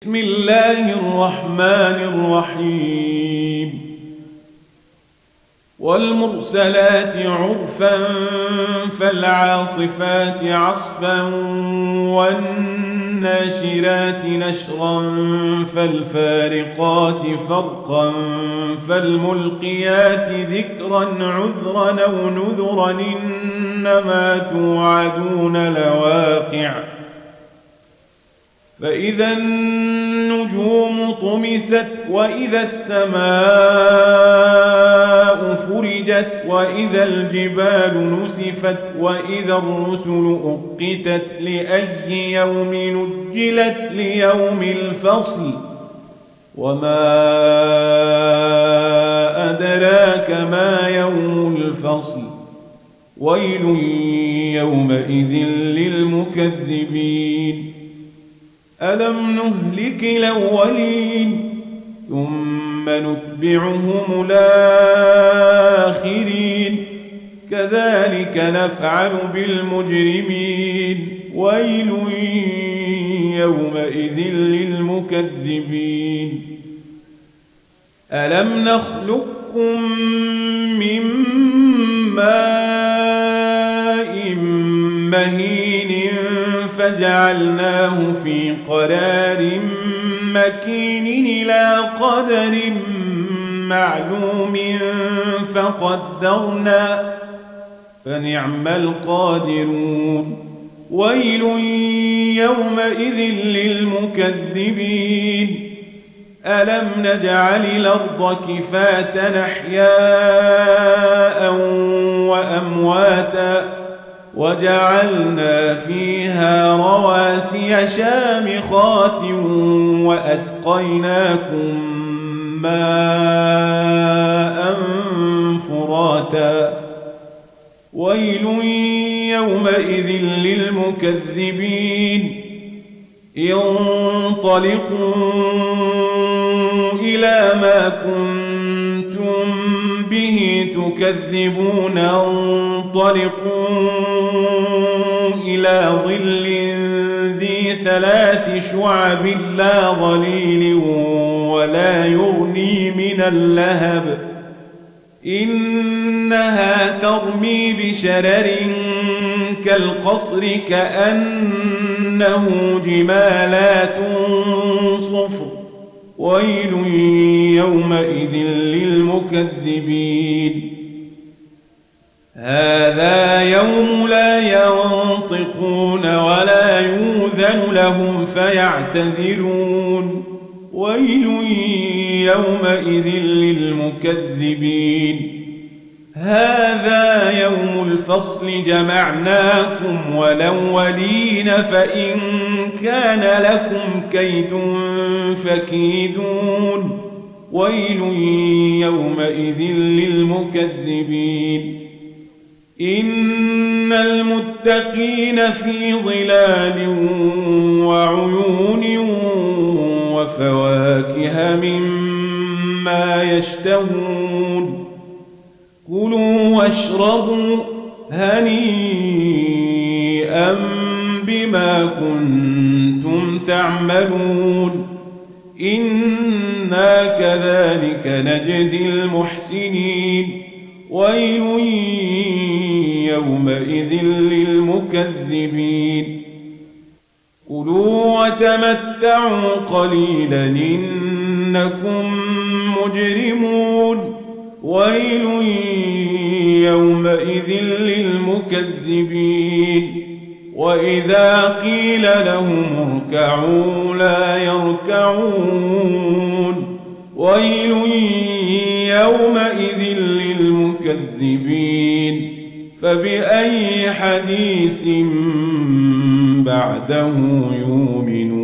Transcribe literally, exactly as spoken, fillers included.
بسم الله الرحمن الرحيم والمرسلات عرفا فالعاصفات عصفا والناشرات نشرا فالفارقات فرقا فالملقيات ذكرا عذرا أو نذرا إنما توعدون لواقع فإذا النجوم طمست وإذا السماء فرجت وإذا الجبال نسفت وإذا الرسل أقتت لأي يوم نجلت ليوم الفصل وما أدراك ما يوم الفصل ويل يومئذ للمكذبين ألم نهلك الأولين ثم نتبعهم الآخرين كذلك نفعل بالمجرمين ويل يومئذ للمكذبين ألم نخلقكم من ماء مهين فجعلناه في قرار مكين إلى قدر معلوم فقدرنا فنعم القادرون ويل يومئذ للمكذبين ألم نجعل الأرض كفاة أحياء وأمواتا وجعلنا فيها رواسي شامخات وأسقيناكم ماء فراتا ويل يومئذ للمكذبين انطلقوا إلى ما كنتم به تكذبون انطلقوا إلى ظل ذي ثلاث شعب لا ظليل ولا يغني من اللهب إنها ترمي بشرر كالقصر كأنه جمالات صفر ويل يومئذ للمكذبين هذا يوم لا ينطقون ولا يؤذن لهم فيعتذرون ويل يومئذ للمكذبين هذا يوم الفصل جمعناكم والأولين فإن كان لكم كيد فكيدون ويل يومئذ للمكذبين إن المتقين في ظلال وعيون وفواكه مما يشتهون كلوا واشربوا هنيئا بما كنتم تعملون إنا كذلك نجزي المحسنين ويل يومئذ للمكذبين كلوا وتمتعوا قليلا إنكم مجرمون ويل يومئذ للمكذبين وإذا قيل لهم اركعوا لا يركعون ويل يومئذ للمكذبين فبأي حديث بعده يؤمنون